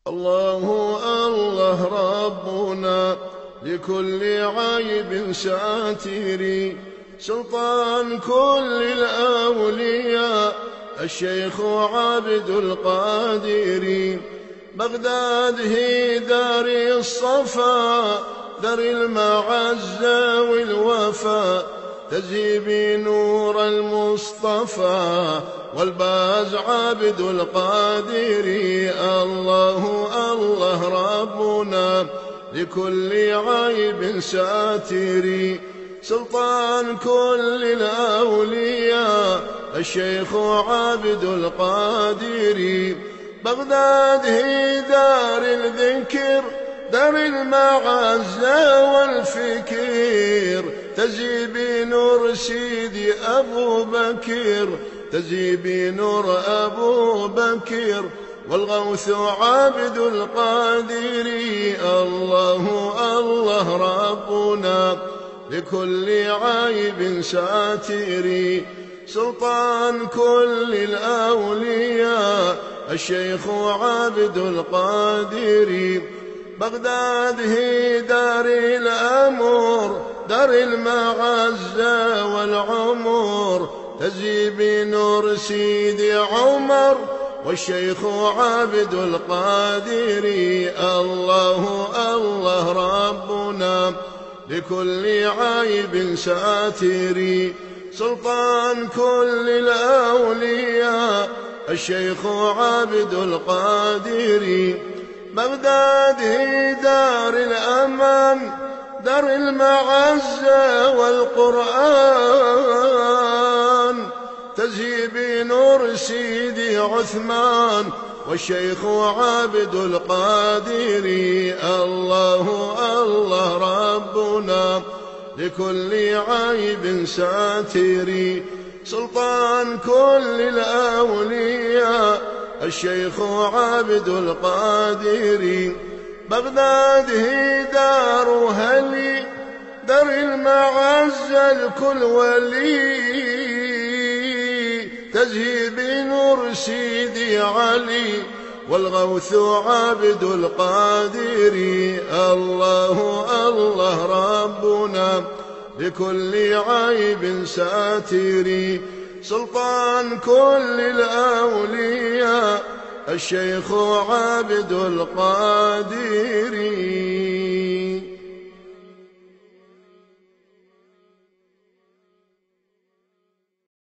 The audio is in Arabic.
الله الله ربنا لكل عيب ساتر، سلطان كل الأولياء الشيخ عبد القادر. بغداد هي دار الصفا، دار المعزة والوفا، تزهي بنور المصطفى والباز عبد القادر. الله الله ربنا لكل عيب ساتر، سلطان كل الأولياء الشيخ عبد القادر. بغداد هي دار الذكر، دار المعزة والفكر، تزهي بنور سيدي أبو بكر، تزهي بنور أبو بكر والغوث عبد القادر. الله الله ربنا لكل عيب ساتر، سلطان كل الأولياء الشيخ عبد القادر. بغداد هي دار الأمور، دار المعزة والعمر، تزهي بنور سيدي عمر والشيخ عبد القادر. الله الله ربنا لكل عيب ساتر، سلطان كل الأولياء الشيخ عبد القادر. بغداد هي دار الأمان، دار المعزة والقرآن، تزهي بنور سيدي عثمان والشيخ عبد القادر. الله الله ربنا لكل عيب ساتر، سلطان كل الأولياء الشيخ عبد القادر. بغداد هي دار هلي، دار المعزة لكل ولي، تزهي بنور سيدي علي والغوث عبد القادر. الله الله ربنا لكل عيب ساتر، سلطان كل الأولياء الشيخ عبد القادر.